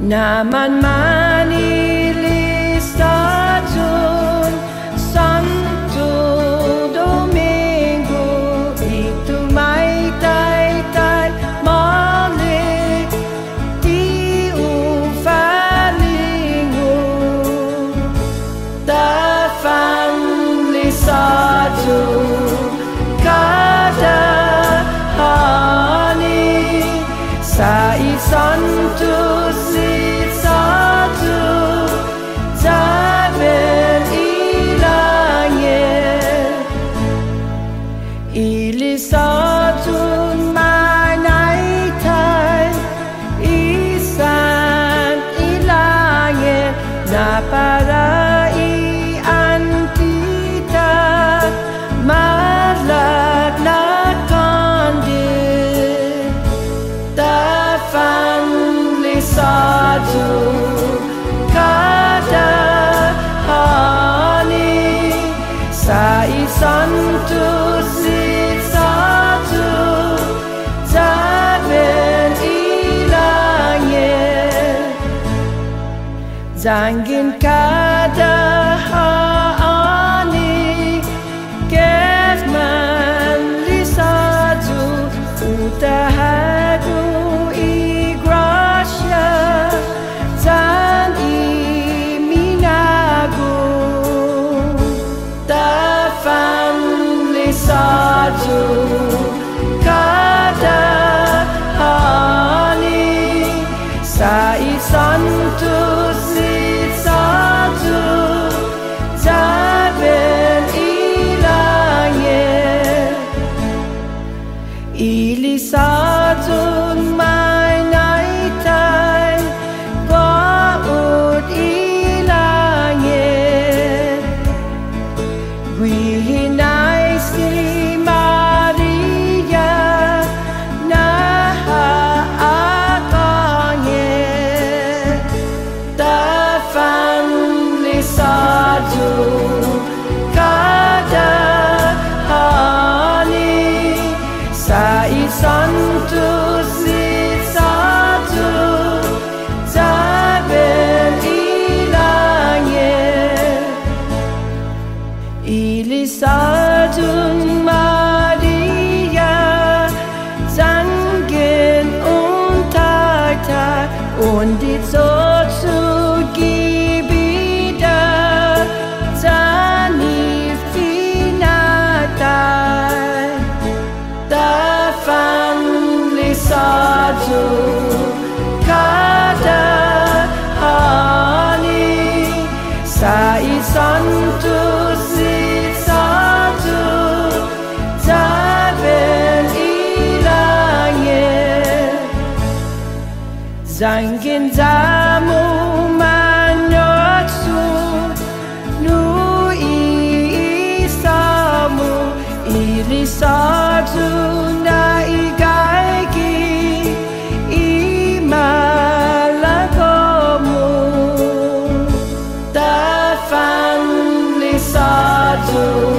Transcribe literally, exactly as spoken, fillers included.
Naman manilis Tajon Santo Domingo, ito may taytay mali di ufalingo. Tafanlisayu kada hani sa isanto Ilisatun manay tay isan ilangin na para iantita malaglakan din. Tafanlisayu kada hani sa isanto Zangin kada hani Tafanlisayu utahagu igrasya zan iminagu. Tafanlisayu kada hani sa isanto Ilisatun may naitay baud ilangin, gwihinay si Maria na haakangin. Tafanlisayu kada hani sa isanto sitsatu taben ilangin. Ilisatun Maria zangin untagtag undit sotsu gibida zani finatay. Tafanlisayu kada hani sa isanto sitsatu taben ilangin. Zangin zamu manyotsu nu isamu. Ilisatun na igaigi imalagomu. Tafanlisayu